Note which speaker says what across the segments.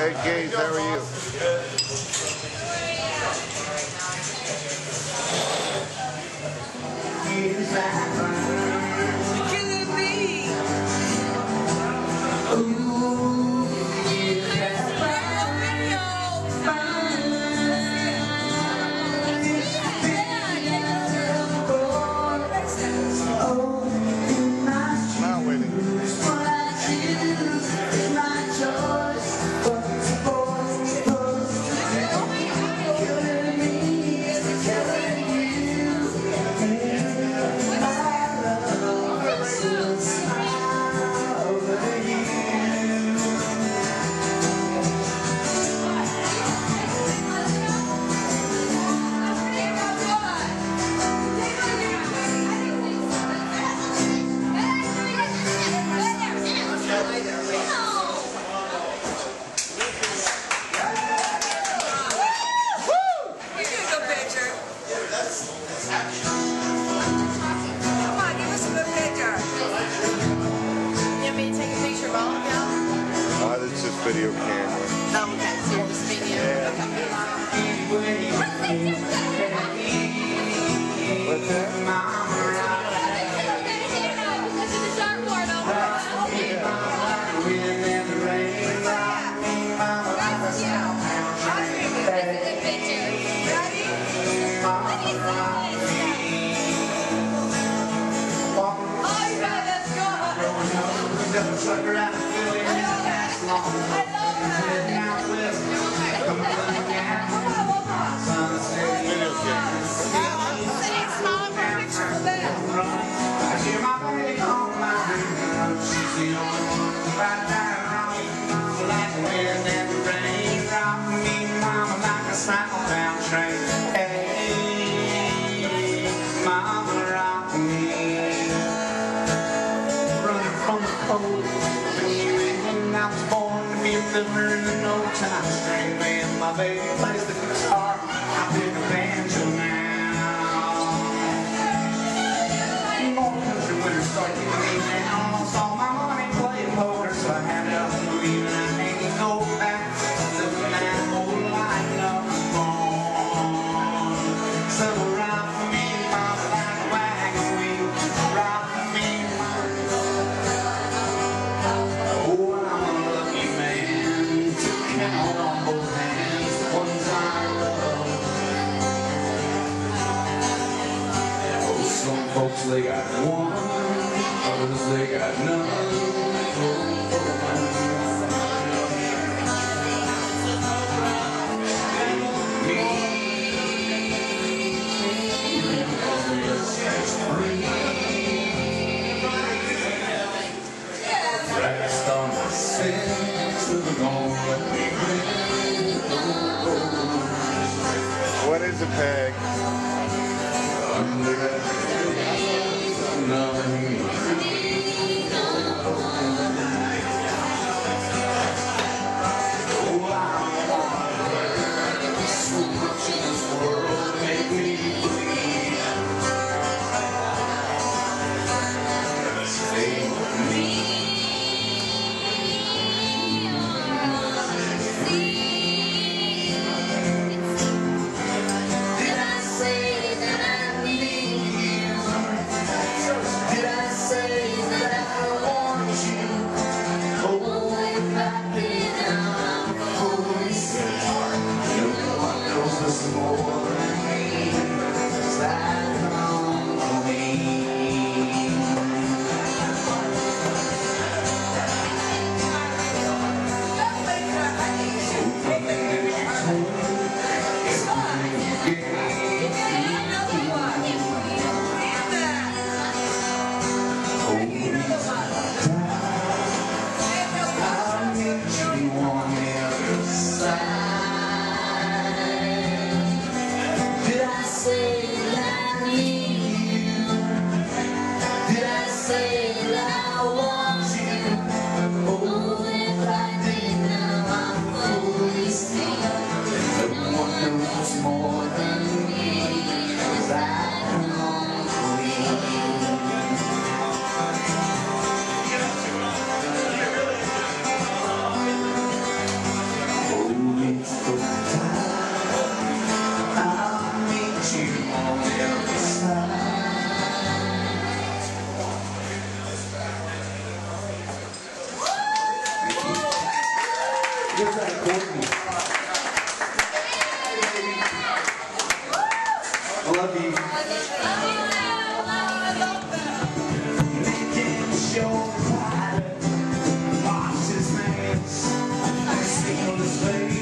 Speaker 1: Hey, Gaze, how are you?
Speaker 2: Killing me.
Speaker 1: It's just video camera.
Speaker 2: Oh, okay. So you're just video.
Speaker 1: Yeah. What's that?
Speaker 3: Fiddler in the no time string band. My baby plays the guitar. I pick a banjo now. More country winners start giving me now. Lost all my money playing poker, so I had to leave and I ain't go back. Living that whole life no more. So ride for me, mama, like a wagon wheel. Ride for me, mama. Oh, I'm a lucky man. Count on both hands the ones I love. Oh, some folks they got one, others they got none. Rest on my sins to the goal.
Speaker 1: What is a peg?
Speaker 3: So much in this world make me bleed. Stay with me. Did I Just like Courtney. I love you. Making sure pilot washed his hands and sealed his face.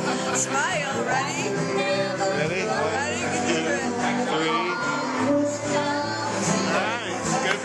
Speaker 1: Ready?
Speaker 2: Ready? You can do it.
Speaker 1: 3,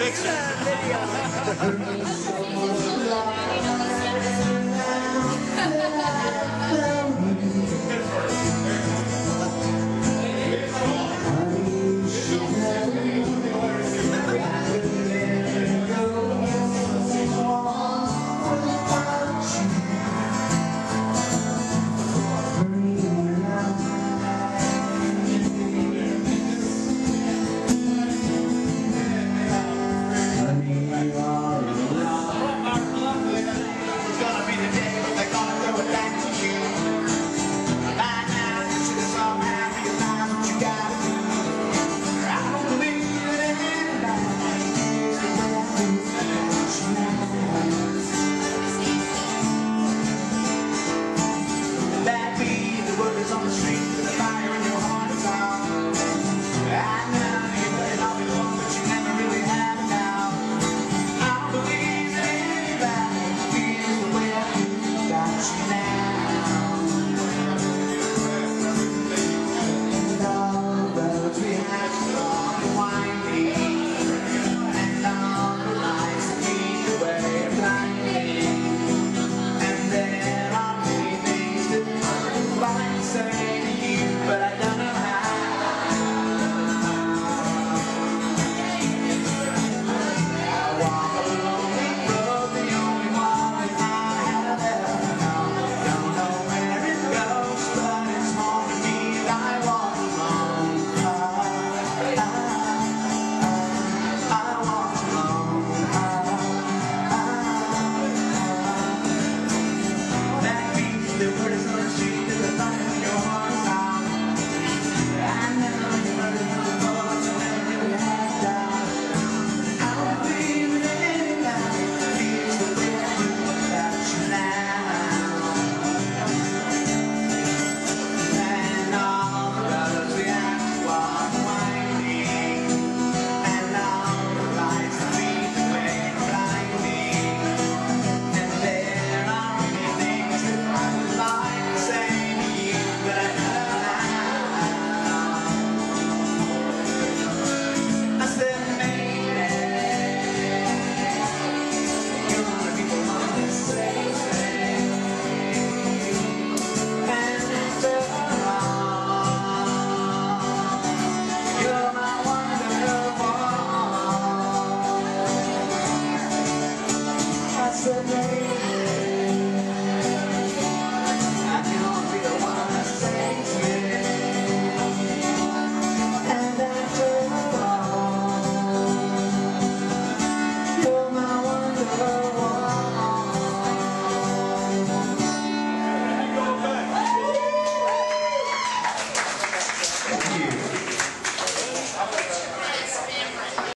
Speaker 3: On the street with the fire in your heart is out. I know you put it all before, but you never really have it now. I don't believe that anybody feels the way I feel about you now. And all the roads we have to go are winding, and all the lights that lead the way are blinding. And there are many things that I'd like to say to you, but I don't know how. I walk a lonely road, the only one that I have ever known. Don't know where it goes, but it's home to me as I walk alone. I walk alone. That beats the words on the street and the fire in your heart is out. I know you heard it before, but you never really had doubt. I don't believe that anybody feels the way I do about you now. And all the roads we have to walk are winding, and all the lights that lead the way are blinding. And there are many things that I would like to say to you, but I don't know. I said maybe you're the people on this same thing. And after all, you're my wonderful. I said maybe